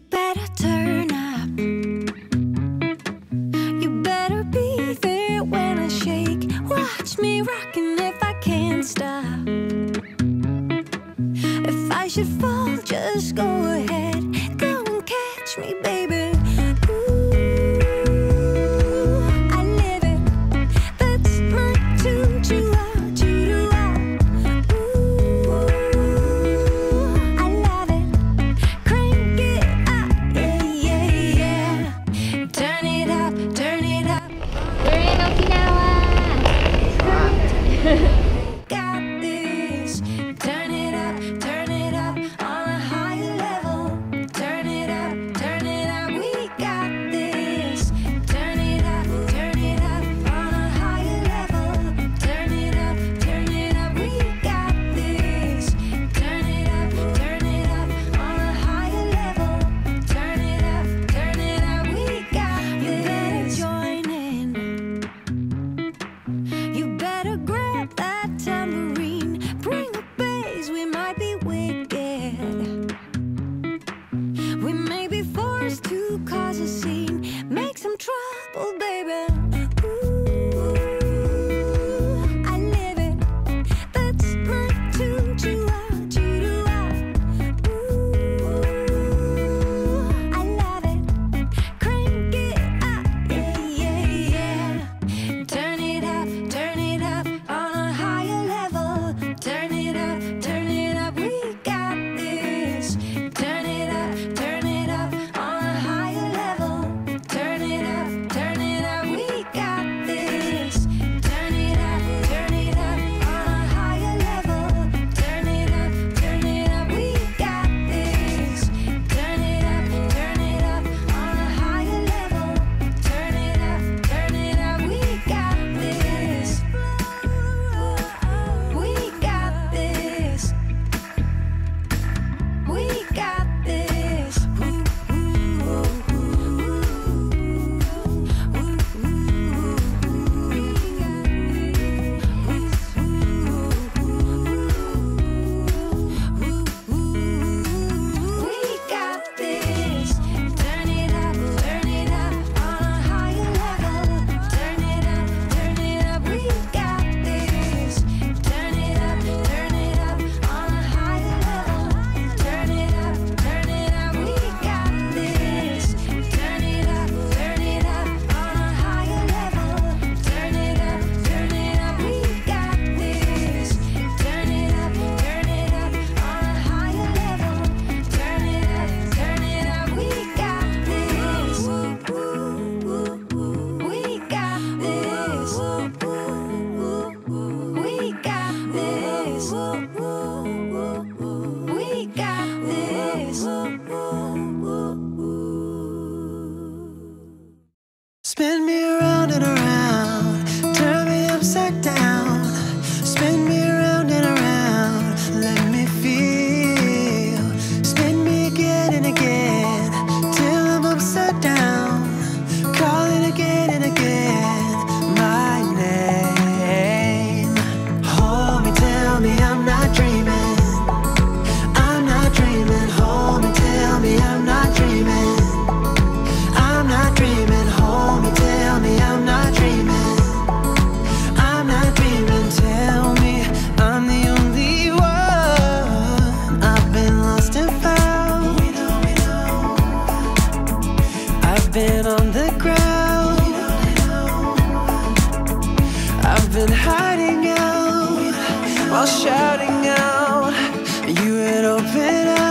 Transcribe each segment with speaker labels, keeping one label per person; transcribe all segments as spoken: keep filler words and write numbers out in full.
Speaker 1: better turn up. You better be there when I shake. Watch me rockin' if I can't stop. If I should fall, just go ahead. Go and catch me, baby.
Speaker 2: Got this. Turn it up, turn it up on a higher level. Turn it up, turn it up. We got this. Turn it up, turn it up on a higher level. Turn it up, turn it up. We got this. Turn it up, turn it up on a higher level. Turn it up, turn it up. We got this. You better join in. You better grab that tambourine. Bring the bass, we might be wicked. We may be forced to cause a scene. Make some trouble, baby. Ooh, I live it. That's my tune. Chua, chua. Ooh, I love it. Crank it up, yeah, yeah, yeah. Turn it up, turn it up on a higher level. Turn it up, turn it up. We got this. Turn it up, turn it up on a higher level. Turn it up, turn it up. We got this. Turn it up, turn it up on a higher level. Turn it up, turn it up. We got this. Turn it up, turn it up on a higher level. Turn it up, turn it up. We got this. We got this. We got this. We got this. Turn it up, turn it up on a higher level. Turn it up, turn it up. We got this. Turn it up, turn it up on a higher level. Turn it up, turn it up. We got this. Turn it up, turn it up on a higher level. Turn it up, turn it up. We got this. Turn it up, turn it up on a higher level. Turn it up, turn it up. We got this. We got this. We got this. We got this.
Speaker 3: Spin me around and around, turn me upside down. Spin me around and around, let me feel. Spin me again and again, till I'm upside down. Calling again and again, my name. Hold me, tell me I'm not dreaming. I'm not dreaming. Hold me, tell me I'm not dreaming. I'm not dreaming. Hold me, tell me I'm not dreaming. I'm not dreaming. Tell me I'm the only one. I've been lost and found. We know, we know. I've been on the ground. We know, we know. I've been hiding out while shouting out. You would open up.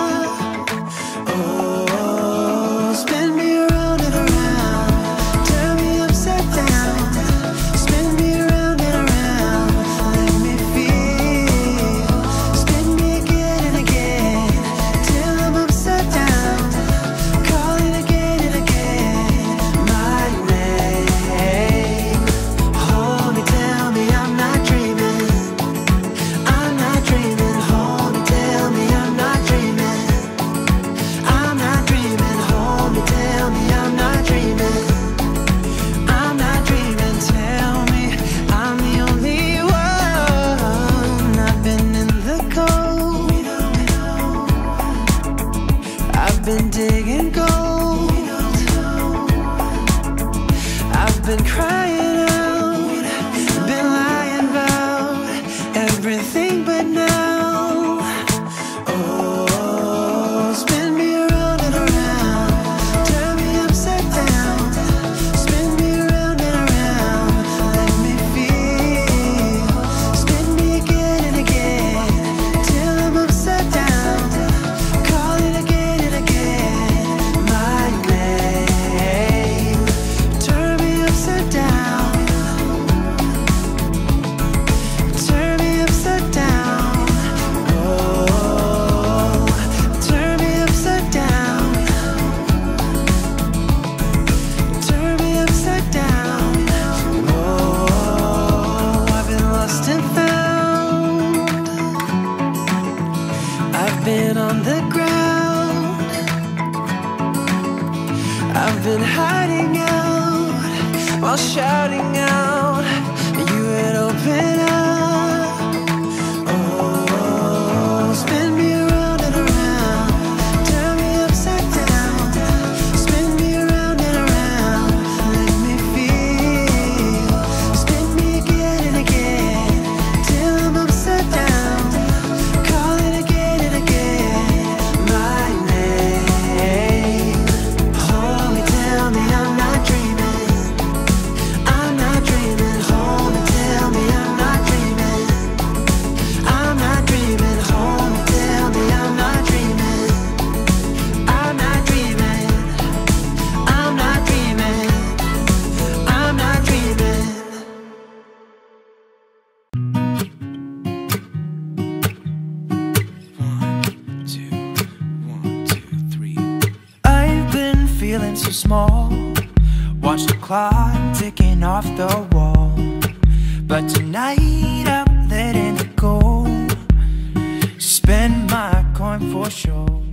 Speaker 3: Oh, spin me around and around, turn me upside down. Spin me around and around, let me feel. Spin me again and again, till I'm upside down. Calling again and again, my name. Hold me, tell me I'm not dreaming. I'm not dreaming. Hold me, tell me I'm not everything but now. Oh, spin me around and around, turn me upside down, spin me around and around, let me feel, spin me again and again, till I'm upside down, call it again and again, my name, turn me upside down, turn me upside down, oh, turn me upside down, turn me upside down, oh, I've been lost and found, I've been on the ground, I've been hiding out while shouting out, you would open up. Oh, spin me around and around, turn me upside down, spin me around and around, let me feel, spin me again and again, till I'm upside down, call it again and again, my name, hold me, tell me I'm not dreaming, I'm not dreaming, hold me, tell me I'm not dreaming, I'm not dreaming, hold me, tell me I'm not dreaming, I'm not dreaming, I'm not dreaming, I'm not dreaming. One, two, one, two, three. I've been feeling so small. Watch the clock ticking off the wall. But tonight I'm letting it go. Spend my coin for sure.